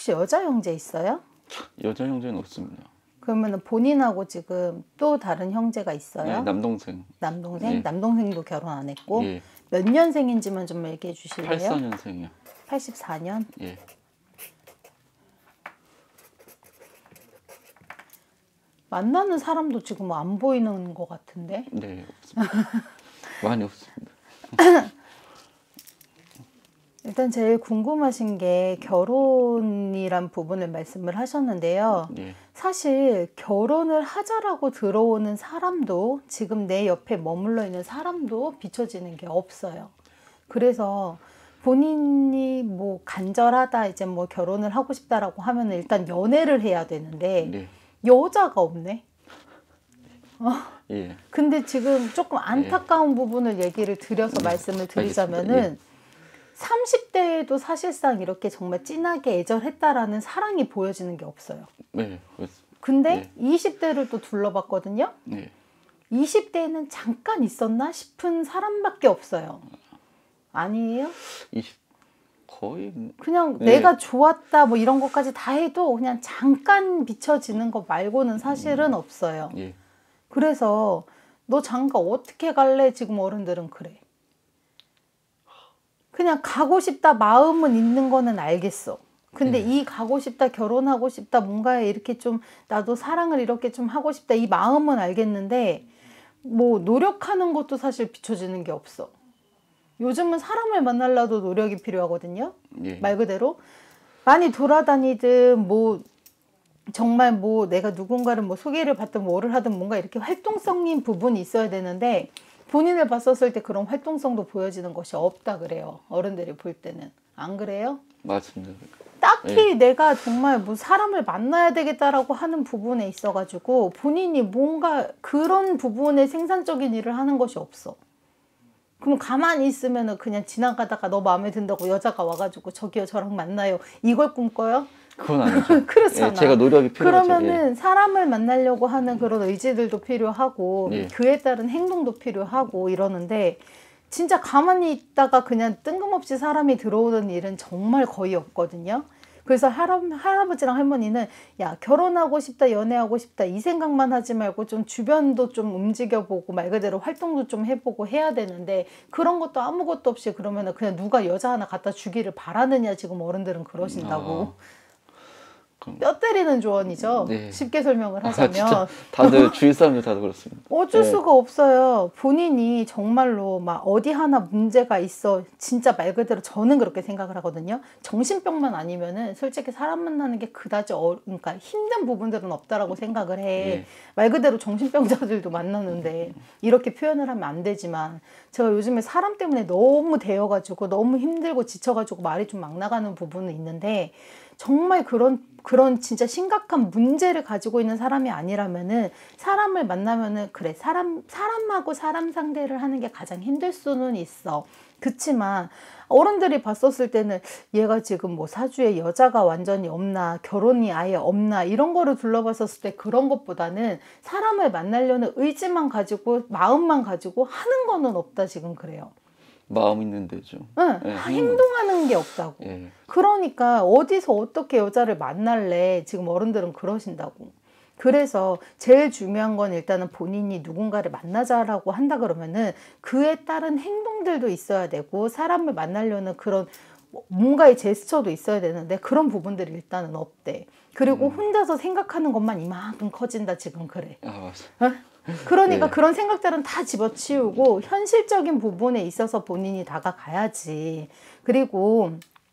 혹시 여자 형제 있어요? 여자 형제는 없습니다. 그러면 본인하고 지금 또 다른 형제가 네, 있어요? 남동생. 남동생? 예. 남동생도 결혼 안 했고 예. 몇 년생인지만 좀 얘기해 주실래요? 84년생이요. 84년? 예. 만나는 사람도 지금 안 보이는 것 같은데? 네, 없습니다. 많이 없습니다. 일단 제일 궁금하신 게 결혼이란 부분을 말씀을 하셨는데요. 예. 사실 결혼을 하자라고 들어오는 사람도 지금 내 옆에 머물러 있는 사람도 비춰지는 게 없어요. 그래서 본인이 뭐 간절하다 이제 뭐 결혼을 하고 싶다라고 하면 일단 연애를 해야 되는데 네. 여자가 없네. 예. 근데 지금 조금 안타까운 부분을 얘기를 드려서 말씀을 드리자면은 30대에도 사실상 이렇게 정말 진하게 애절했다라는 사랑이 보여지는 게 없어요. 네, 그렇습니다. 근데 20대를 또 둘러봤거든요. 네. 20대에는 잠깐 있었나 싶은 사람밖에 없어요. 아니에요? 20 거의 그냥 내가 좋았다 뭐 이런 것까지 다 해도 그냥 잠깐 비춰지는 거 말고는 사실은 없어요. 예. 그래서 너 장가 어떻게 갈래? 지금 어른들은 그래. 그냥 가고 싶다 마음은 있는 거는 알겠어. 근데 이 가고 싶다, 결혼하고 싶다, 뭔가 이렇게 좀 나도 사랑을 이렇게 좀 하고 싶다 이 마음은 알겠는데 뭐 노력하는 것도 사실 비춰지는 게 없어. 요즘은 사람을 만나려도 노력이 필요하거든요. 예. 말 그대로 많이 돌아다니든 뭐 정말 뭐 내가 누군가를 뭐 소개를 받든 뭐를 하든 뭔가 이렇게 활동성인 부분이 있어야 되는데 본인을 봤었을 때 그런 활동성도 보여지는 것이 없다 그래요. 어른들이 볼 때는. 안 그래요? 맞습니다. 딱히 내가 정말 뭐 사람을 만나야 되겠다라고 하는 부분에 있어가지고 본인이 뭔가 그런 부분에 생산적인 일을 하는 것이 없어. 그럼 가만히 있으면은 그냥 지나가다가 너 마음에 든다고 여자가 와가지고 저기요 저랑 만나요 이걸 꿈꿔요? 그건 아니죠. 그렇잖아. 예, 제가 노력이 필요하죠. 그러면은 사람을 만나려고 하는 그런 의지들도 필요하고 그에 따른 행동도 필요하고 이러는데 진짜 가만히 있다가 그냥 뜬금없이 사람이 들어오는 일은 정말 거의 없거든요. 그래서 할아버지랑 할머니는 야 결혼하고 싶다 연애하고 싶다 이 생각만 하지 말고 좀 주변도 좀 움직여보고 말 그대로 활동도 좀 해보고 해야 되는데 그런 것도 아무것도 없이 그러면은 그냥 누가 여자 하나 갖다 주기를 바라느냐 지금 어른들은 그러신다고. 뼈 때리는 조언이죠. 네. 쉽게 설명을 하자면. 진짜 다들 주위 사람들 다들 그렇습니다. 어쩔 수가 없어요. 본인이 정말로 막 어디 하나 문제가 있어. 진짜 말 그대로 저는 그렇게 생각을 하거든요. 정신병만 아니면은 솔직히 사람 만나는 게 그다지 그러니까 힘든 부분들은 없다라고 생각을 해. 말 그대로 정신병자들도 만나는데 이렇게 표현을 하면 안 되지만 제가 요즘에 사람 때문에 너무 데여가지고 너무 힘들고 지쳐가지고 말이 좀 막 나가는 부분은 있는데 정말 그런 진짜 심각한 문제를 가지고 있는 사람이 아니라면은 사람을 만나면은 그래 사람하고 사람 상대를 하는 게 가장 힘들 수는 있어. 그치만 어른들이 봤었을 때는 얘가 지금 뭐 사주에 여자가 완전히 없나 결혼이 아예 없나 이런 거를 둘러봤었을 때 그런 것보다는 사람을 만나려는 의지만 가지고 마음만 가지고 하는 거는 없다 지금 그래요. 마음 있는 데죠. 응, 행동하는 게 없다고. 그러니까 어디서 어떻게 여자를 만날래? 지금 어른들은 그러신다고. 그래서 제일 중요한 건 일단은 본인이 누군가를 만나자라고 한다 그러면은 그에 따른 행동들도 있어야 되고 사람을 만나려는 그런 뭔가의 제스처도 있어야 되는데 그런 부분들이 일단은 없대. 그리고 혼자서 생각하는 것만 이만큼 커진다 지금 그래. 아 맞아. 그러니까 그런 생각들은 다 집어치우고 현실적인 부분에 있어서 본인이 다가가야지. 그리고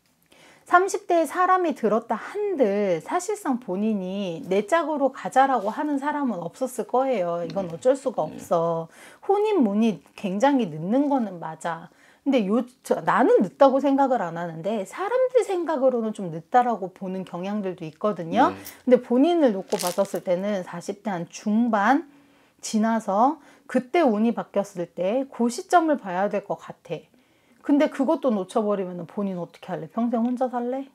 30대에 사람이 들었다 한들 사실상 본인이 내 짝으로 가자라고 하는 사람은 없었을 거예요. 이건 어쩔 수가 없어. 혼인문이 굉장히 늦는 거는 맞아. 근데 나는 늦다고 생각을 안 하는데 사람들 생각으로는 좀 늦다라고 보는 경향들도 있거든요. 근데 본인을 놓고 봤었을 때는 40대 한 중반 지나서 그때 운이 바뀌었을 때 그 시점을 봐야 될 것 같아. 근데 그것도 놓쳐버리면 본인 어떻게 할래? 평생 혼자 살래?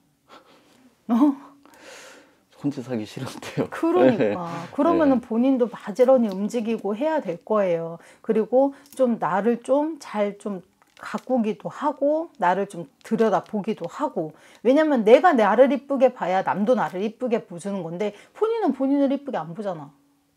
혼자 살기 싫은데요. 그러니까 그러면은 본인도 바지런히 움직이고 해야 될 거예요. 그리고 좀 나를 좀 잘 좀 가꾸기도 하고 나를 좀 들여다보기도 하고. 왜냐면 내가 나를 이쁘게 봐야 남도 나를 이쁘게 보주는 건데 본인은 본인을 이쁘게 안 보잖아.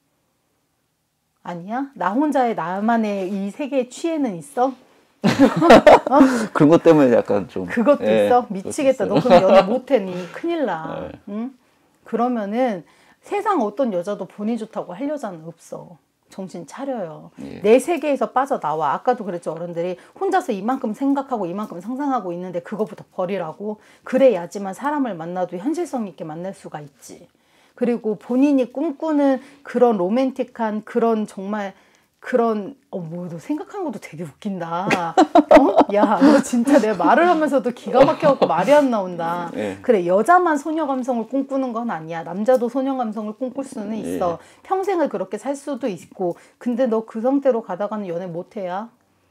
아니야? 나 혼자의 나만의 이 세계의 취해는 있어? 그런 것 때문에 약간 좀. 그것도 예, 있어? 미치겠다. 너 그럼 연애 못해. 니 큰일 나. 응? 그러면은 세상 어떤 여자도 본인 좋다고 할 여자는 없어. 정신 차려요. 예. 내 세계에서 빠져나와. 아까도 그랬죠. 어른들이 혼자서 이만큼 생각하고 이만큼 상상하고 있는데 그거부터 버리라고. 그래야지만 사람을 만나도 현실성 있게 만날 수가 있지. 그리고 본인이 꿈꾸는 그런 로맨틱한 그런 정말 그런 뭐 너 생각한 것도 되게 웃긴다. 야, 너 진짜 내가 말을 하면서도 기가 막혀갖고 말이 안 나온다. 예. 그래, 여자만 소녀 감성을 꿈꾸는 건 아니야. 남자도 소녀 감성을 꿈꿀 수는 있어. 평생을 그렇게 살 수도 있고. 근데 너 그 상태로 가다가는 연애 못해야.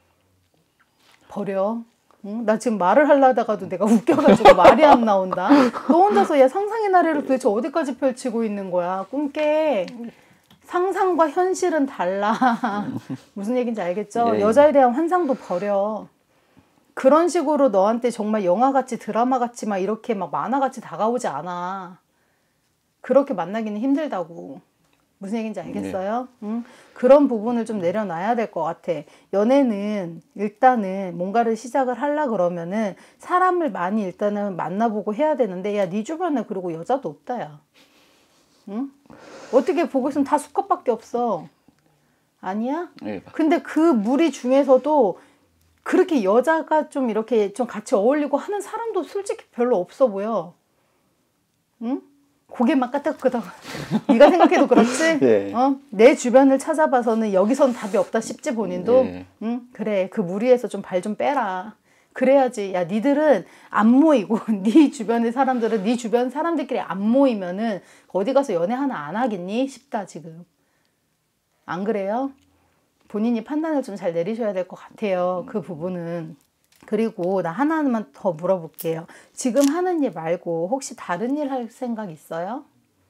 버려. 응? 나 지금 말을 하려다가도 내가 웃겨가지고 말이 안 나온다. 너 혼자서 야 상상의 나래를 도대체 어디까지 펼치고 있는 거야. 꿈깨. 상상과 현실은 달라. 무슨 얘기인지 알겠죠? 예. 여자에 대한 환상도 버려. 그런 식으로 너한테 정말 영화같이 드라마같이 막 이렇게 막 만화같이 다가오지 않아. 그렇게 만나기는 힘들다고. 무슨 얘기인지 알겠어요? 응? 그런 부분을 좀 내려놔야 될 것 같아. 연애는 일단은 뭔가를 시작을 하려 그러면은 사람을 많이 일단은 만나보고 해야 되는데 야, 네 주변에 그리고 여자도 없다, 야. 응? 어떻게 보고 있으면 다 수컷밖에 없어. 아니야? 예. 근데 그 무리 중에서도 그렇게 여자가 좀 이렇게 좀 같이 어울리고 하는 사람도 솔직히 별로 없어 보여. 응? 고개만 까딱끄덕. 네가 생각해도 그렇지? 예. 내 주변을 찾아봐서는 여기선 답이 없다 싶지 본인도? 예. 응? 그래, 그 무리에서 좀 발 좀 빼라. 그래야지. 야, 니들은 안 모이고 네 주변의 사람들은 네 주변 사람들끼리 안 모이면은 어디 가서 연애 하나 안 하겠니? 싶다 지금. 안 그래요? 본인이 판단을 좀 잘 내리셔야 될 것 같아요. 그 부분은. 그리고 나 하나만 더 물어볼게요. 지금 하는 일 말고 혹시 다른 일 할 생각 있어요?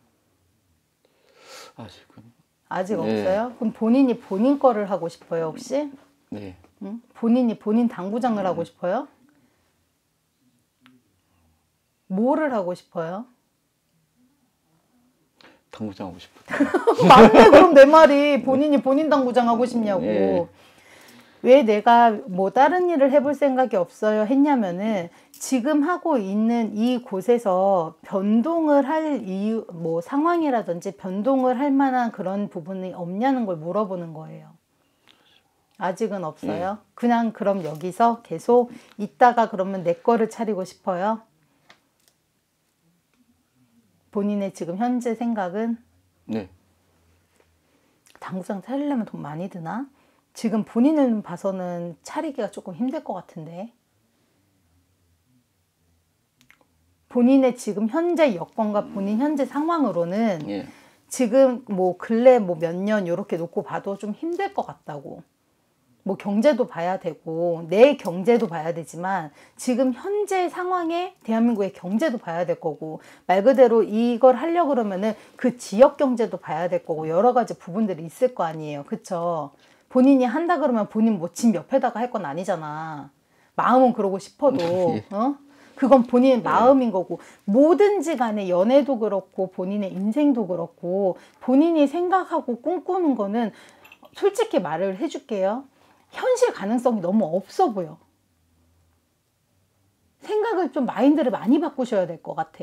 아직은. 아직 네. 없어요? 그럼 본인이 본인 거를 하고 싶어요, 혹시? 네. 응? 본인이 본인 당구장을 하고 싶어요? 뭐를 하고 싶어요? 당구장 하고 싶어요. 맞네, 그럼 내 말이. 본인이 본인 당구장 하고 싶냐고. 예. 왜 내가 뭐 다른 일을 해볼 생각이 없어요 했냐면은 지금 하고 있는 이 곳에서 변동을 할 이유, 뭐 상황이라든지 변동을 할 만한 그런 부분이 없냐는 걸 물어보는 거예요. 아직은 없어요? 그냥 그럼 여기서 계속 있다가 그러면 내 거를 차리고 싶어요? 본인의 지금 현재 생각은? 네. 당구장 차리려면 돈 많이 드나? 지금 본인을 봐서는 차리기가 조금 힘들 것 같은데. 본인의 지금 현재 여건과 본인 현재 상황으로는 예. 지금 뭐 근래 뭐 몇 년 요렇게 놓고 봐도 좀 힘들 것 같다고. 뭐 경제도 봐야 되고 내 경제도 봐야 되지만 지금 현재 상황에 대한민국의 경제도 봐야 될 거고 말 그대로 이걸 하려고 그러면은 그 지역 경제도 봐야 될 거고 여러 가지 부분들이 있을 거 아니에요. 그쵸? 본인이 한다 그러면 본인 뭐 집 옆에다가 할 건 아니잖아. 마음은 그러고 싶어도 그건 본인의 마음인 거고 뭐든지 간에 연애도 그렇고 본인의 인생도 그렇고 본인이 생각하고 꿈꾸는 거는 솔직히 말을 해줄게요. 현실 가능성이 너무 없어 보여. 생각을 좀 마인드를 많이 바꾸셔야 될 것 같아.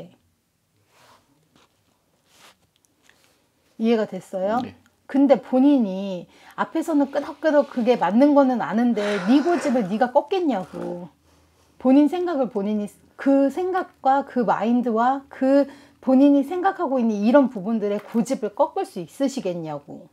이해가 됐어요? 네. 근데 본인이 앞에서는 끄덕끄덕 그게 맞는 거는 아는데 네 고집을 네가 꺾겠냐고. 본인 생각을 본인이 그 생각과 그 마인드와 그 본인이 생각하고 있는 이런 부분들의 고집을 꺾을 수 있으시겠냐고.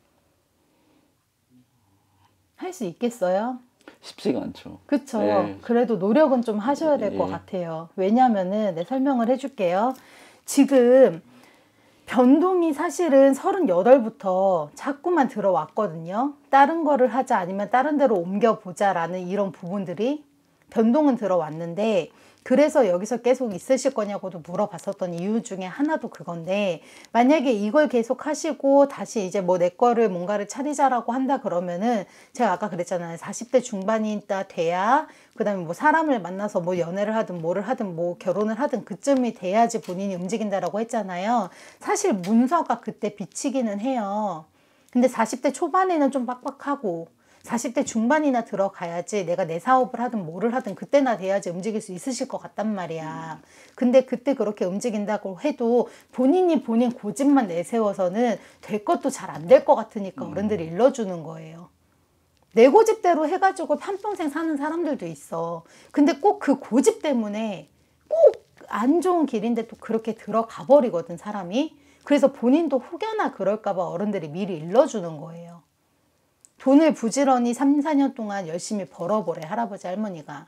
할 수 있겠어요? 쉽지가 않죠. 그쵸. 예. 그래도 노력은 좀 하셔야 될 것 예. 같아요. 왜냐면은, 내 설명을 해줄게요. 지금 변동이 사실은 38부터 자꾸만 들어왔거든요. 다른 거를 하자 아니면 다른 데로 옮겨보자라는 이런 부분들이 변동은 들어왔는데 그래서 여기서 계속 있으실 거냐고도 물어봤었던 이유 중에 하나도 그건데, 만약에 이걸 계속 하시고 다시 이제 뭐 내 거를 뭔가를 차리자라고 한다 그러면은, 제가 아까 그랬잖아요. 40대 중반이다 돼야, 그 다음에 뭐 사람을 만나서 뭐 연애를 하든 뭐를 하든 뭐 결혼을 하든 그쯤이 돼야지 본인이 움직인다라고 했잖아요. 사실 문서가 그때 비치기는 해요. 근데 40대 초반에는 좀 빡빡하고 40대 중반이나 들어가야지 내가 내 사업을 하든 뭐를 하든 그때나 돼야지 움직일 수 있으실 것 같단 말이야. 근데 그때 그렇게 움직인다고 해도 본인이 본인 고집만 내세워서는 될 것도 잘 안 될 것 같으니까 어른들이 일러주는 거예요. 내 고집대로 해가지고 한평생 사는 사람들도 있어. 근데 꼭 그 고집 때문에 꼭 안 좋은 길인데 또 그렇게 들어가 버리거든, 사람이. 그래서 본인도 혹여나 그럴까봐 어른들이 미리 일러주는 거예요. 돈을 부지런히 3, 4년 동안 열심히 벌어보래, 할아버지, 할머니가.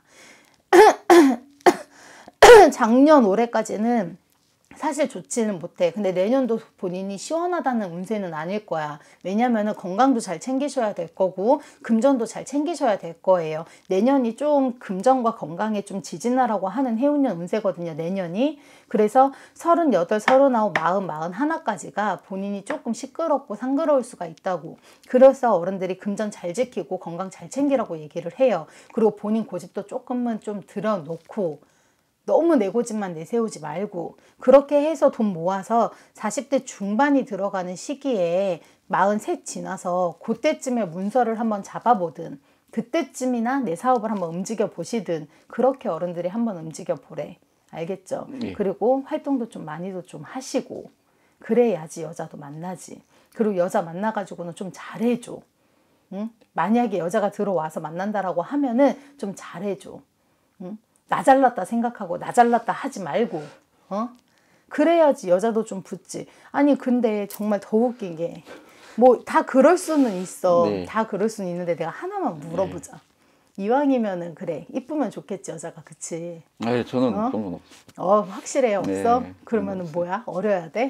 작년, 올해까지는 사실 좋지는 못해. 근데 내년도 본인이 시원하다는 운세는 아닐 거야. 왜냐면은 건강도 잘 챙기셔야 될 거고 금전도 잘 챙기셔야 될 거예요. 내년이 좀 금전과 건강에 좀 지지나라고 하는 해운년 운세거든요, 내년이. 그래서 38, 39, 40, 41까지가 본인이 조금 시끄럽고 상그러울 수가 있다고. 그래서 어른들이 금전 잘 지키고 건강 잘 챙기라고 얘기를 해요. 그리고 본인 고집도 조금은 좀 들여놓고 너무 내 고집만 내세우지 말고 그렇게 해서 돈 모아서 40대 중반이 들어가는 시기에 43 지나서 그때쯤에 문서를 한번 잡아보든 그때쯤이나 내 사업을 한번 움직여 보시든 그렇게 어른들이 한번 움직여 보래. 알겠죠? 예. 그리고 활동도 좀 많이도 좀 하시고 그래야지 여자도 만나지. 그리고 여자 만나가지고는 좀 잘해줘. 응? 만약에 여자가 들어와서 만난다라고 하면은 좀 잘해줘. 응? 나 잘났다 생각하고 나 잘났다 하지 말고 그래야지 여자도 좀 붙지. 아니 근데 정말 더 웃긴 게 뭐 다 그럴 수는 있어. 네. 다 그럴 수는 있는데 내가 하나만 물어보자. 이왕이면은 그래 이쁘면 좋겠지 여자가. 그치? 아니, 저는 그런 건 없어요. 확실해. 없어? 네, 그러면은 뭐야? 어려야 돼?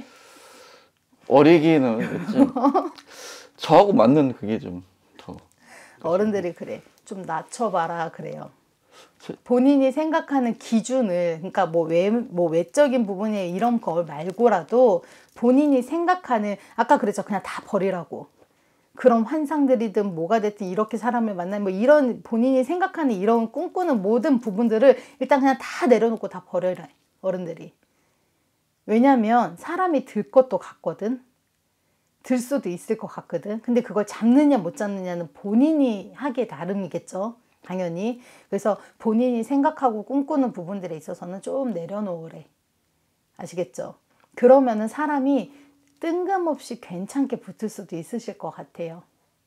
어리기는 좀 저하고 맞는 그게 좀 더. 어른들이 그래 좀 낮춰봐라 그래요. 본인이 생각하는 기준을, 그러니까 뭐 외적인 부분에 이런 걸 말고라도 본인이 생각하는, 아까 그랬죠. 그냥 다 버리라고. 그런 환상들이든 뭐가 됐든 이렇게 사람을 만나면 뭐 이런 본인이 생각하는 이런 꿈꾸는 모든 부분들을 일단 그냥 다 내려놓고 다 버려라. 어른들이. 왜냐면 사람이 들 것도 같거든. 들 수도 있을 것 같거든. 근데 그걸 잡느냐 못 잡느냐는 본인이 하기에 나름이겠죠. 당연히. 그래서 본인이 생각하고 꿈꾸는 부분들에 있어서는 좀 내려놓으래. 아시겠죠? 그러면은 사람이 뜬금없이 괜찮게 붙을 수도 있으실 것 같아요.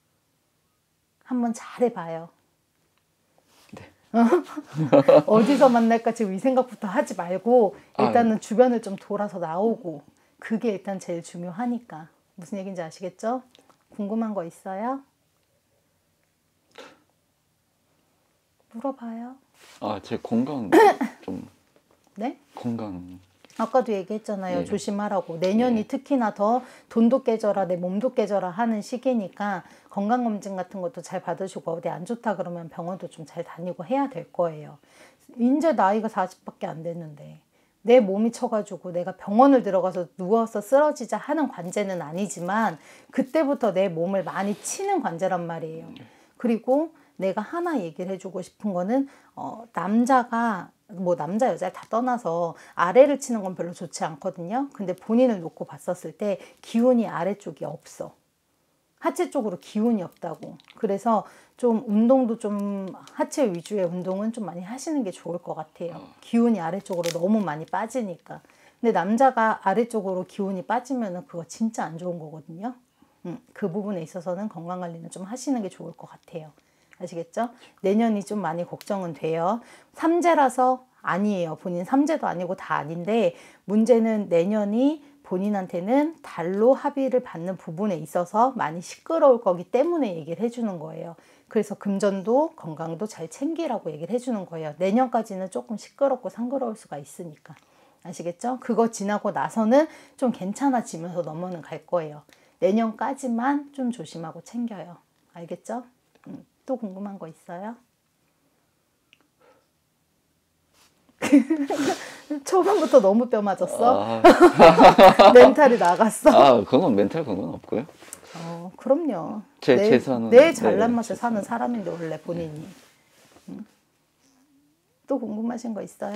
한번 잘해봐요. 네. 어디서 만날까 지금 이 생각부터 하지 말고 일단은 주변을 좀 돌아서 나오고 그게 일단 제일 중요하니까. 무슨 얘기인지 아시겠죠? 궁금한 거 있어요? 물어봐요. 제 건강 좀 네? 건강. 아까도 얘기했잖아요. 네. 조심하라고. 내년이 네. 특히나 더 돈도 깨져라, 내 몸도 깨져라 하는 시기니까 건강검진 같은 것도 잘 받으시고 어디 안 좋다 그러면 병원도 좀 잘 다니고 해야 될 거예요. 이제 나이가 40밖에 안 됐는데 내 몸이 쳐가지고 내가 병원을 들어가서 누워서 쓰러지자 하는 관제는 아니지만 그때부터 내 몸을 많이 치는 관제란 말이에요. 그리고 내가 하나 얘기를 해주고 싶은 거는 남자가 뭐 남자 여자를 다 떠나서 아래를 치는 건 별로 좋지 않거든요. 근데 본인을 놓고 봤었을 때 기운이 아래쪽이 없어. 하체 쪽으로 기운이 없다고. 그래서 좀 운동도 좀 하체 위주의 운동은 좀 많이 하시는 게 좋을 것 같아요. 기운이 아래쪽으로 너무 많이 빠지니까. 근데 남자가 아래쪽으로 기운이 빠지면은 그거 진짜 안 좋은 거거든요. 그 부분에 있어서는 건강관리는 좀 하시는 게 좋을 것 같아요. 아시겠죠? 내년이 좀 많이 걱정은 돼요. 삼재라서 아니에요. 본인 삼재도 아니고 다 아닌데 문제는 내년이 본인한테는 달로 합의를 받는 부분에 있어서 많이 시끄러울 거기 때문에 얘기를 해주는 거예요. 그래서 금전도 건강도 잘 챙기라고 얘기를 해주는 거예요. 내년까지는 조금 시끄럽고 상그러울 수가 있으니까. 아시겠죠? 그거 지나고 나서는 좀 괜찮아지면서 넘어는 갈 거예요. 내년까지만 좀 조심하고 챙겨요. 알겠죠? 또 궁금한 거 있어요? 초반부터 너무 뼈 맞았어? 아, 멘탈이 나갔어? 아, 그건 멘탈 그건 없고요. 그럼요. 제 내, 재산은 내 잘난 네, 맛에 사는 사람인데 원래 본인이. 또 궁금하신 거 있어요?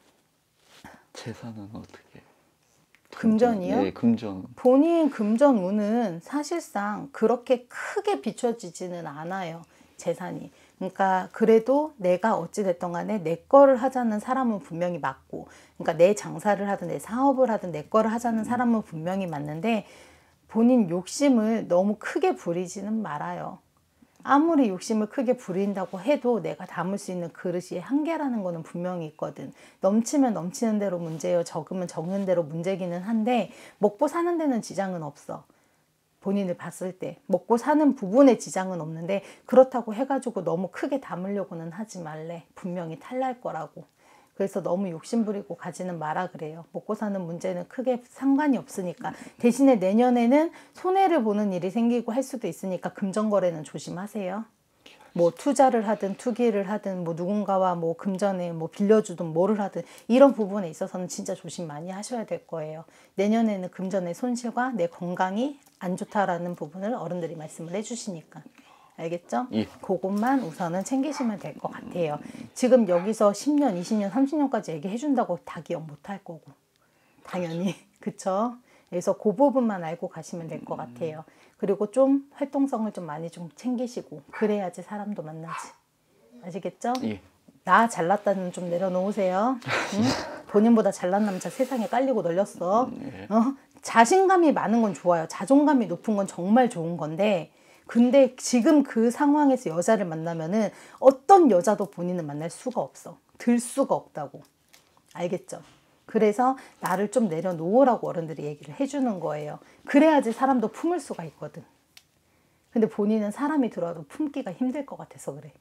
재산은 어떻게? 금전이요? 네, 금전. 본인 금전 운은 사실상 그렇게 크게 비춰지지는 않아요. 재산이. 그러니까 그래도 내가 어찌됐든 간에 내 거를 하자는 사람은 분명히 맞고, 그러니까 내 장사를 하든 내 사업을 하든 내 거를 하자는 사람은 분명히 맞는데, 본인 욕심을 너무 크게 부리지는 말아요. 아무리 욕심을 크게 부린다고 해도 내가 담을 수 있는 그릇이 한계라는 거는 분명히 있거든. 넘치면 넘치는 대로 문제예요. 적으면 적는 대로 문제기는 한데, 먹고 사는 데는 지장은 없어. 본인을 봤을 때 먹고 사는 부분에 지장은 없는데, 그렇다고 해가지고 너무 크게 담으려고는 하지 말래. 분명히 탈날 거라고. 그래서 너무 욕심부리고 가지는 마라 그래요. 먹고 사는 문제는 크게 상관이 없으니까. 대신에 내년에는 손해를 보는 일이 생기고 할 수도 있으니까 금전거래는 조심하세요. 뭐 투자를 하든 투기를 하든 뭐 누군가와 뭐 금전에 뭐 빌려주든 뭐를 하든 이런 부분에 있어서는 진짜 조심 많이 하셔야 될 거예요. 내년에는 금전의 손실과 내 건강이 안 좋다라는 부분을 어른들이 말씀을 해주시니까. 알겠죠? 예. 그것만 우선은 챙기시면 될 것 같아요. 지금 여기서 10년, 20년, 30년까지 얘기해 준다고 다 기억 못 할 거고. 당연히. 그쵸? 그래서 그 부분만 알고 가시면 될 것 같아요. 그리고 좀 활동성을 좀 많이 좀 챙기시고 그래야지 사람도 만나지. 아시겠죠? 예. 나 잘났다는 좀 내려놓으세요. 응? 본인보다 잘난 남자 세상에 깔리고 널렸어. 자신감이 많은 건 좋아요. 자존감이 높은 건 정말 좋은 건데, 근데 지금 그 상황에서 여자를 만나면은 어떤 여자도 본인은 만날 수가 없어. 들 수가 없다고. 알겠죠? 그래서 나를 좀 내려놓으라고 어른들이 얘기를 해주는 거예요. 그래야지 사람도 품을 수가 있거든. 근데 본인은 사람이 들어와도 품기가 힘들 것 같아서 그래.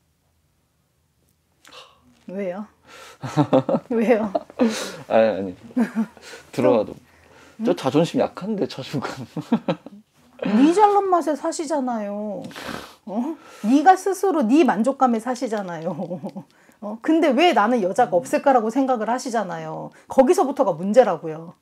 왜요? 왜요? 아니. 들어가도. 저 자존심 약한데, 자존감. 네 잘난 맛에 사시잖아요. 네가 스스로 네 만족감에 사시잖아요. 근데 왜 나는 여자가 없을까라고 생각을 하시잖아요. 거기서부터가 문제라고요.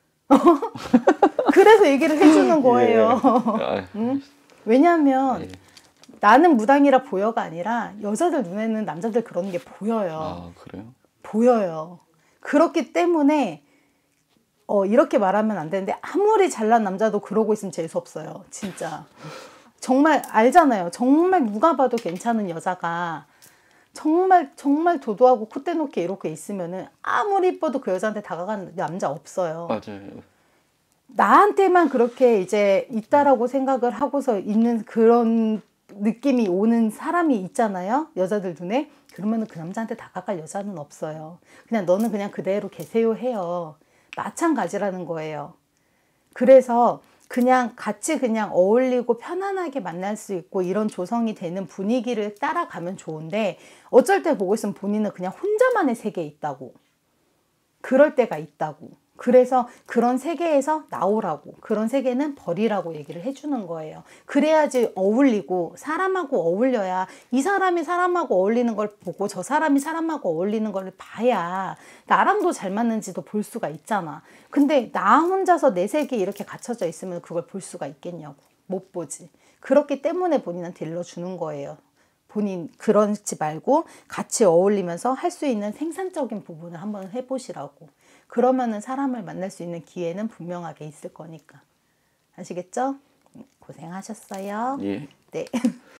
그래서 얘기를 해주는 거예요. 응? 왜냐하면 예. 나는 무당이라 보여가 아니라 여자들 눈에는 남자들 그러는 게 보여요. 아, 그래요? 보여요. 그렇기 때문에 이렇게 말하면 안 되는데 아무리 잘난 남자도 그러고 있으면 재수없어요. 진짜. 정말 알잖아요. 정말 누가 봐도 괜찮은 여자가 정말 정말 도도하고 콧대 높게 이렇게 있으면은 아무리 이뻐도 그 여자한테 다가가는 남자 없어요. 맞아요. 나한테만 그렇게 이제 있다라고 생각을 하고서 있는 그런 느낌이 오는 사람이 있잖아요. 여자들 눈에. 그러면은 그 남자한테 다가갈 여자는 없어요. 그냥 너는 그냥 그대로 계세요 해요. 마찬가지라는 거예요. 그래서 그냥 같이 그냥 어울리고 편안하게 만날 수 있고 이런 조성이 되는 분위기를 따라가면 좋은데, 어쩔 때 보고 있으면 본인은 그냥 혼자만의 세계에 있다고. 그럴 때가 있다고. 그래서 그런 세계에서 나오라고, 그런 세계는 버리라고 얘기를 해주는 거예요. 그래야지 어울리고, 사람하고 어울려야, 이 사람이 사람하고 어울리는 걸 보고 저 사람이 사람하고 어울리는 걸 봐야 나랑도 잘 맞는지도 볼 수가 있잖아. 근데 나 혼자서 내 세계에 이렇게 갇혀져 있으면 그걸 볼 수가 있겠냐고. 못 보지. 그렇기 때문에 본인한테 일러주는 거예요. 본인 그러지 말고 같이 어울리면서 할 수 있는 생산적인 부분을 한번 해보시라고. 그러면은 사람을 만날 수 있는 기회는 분명하게 있을 거니까. 아시겠죠? 고생하셨어요. 예. 네.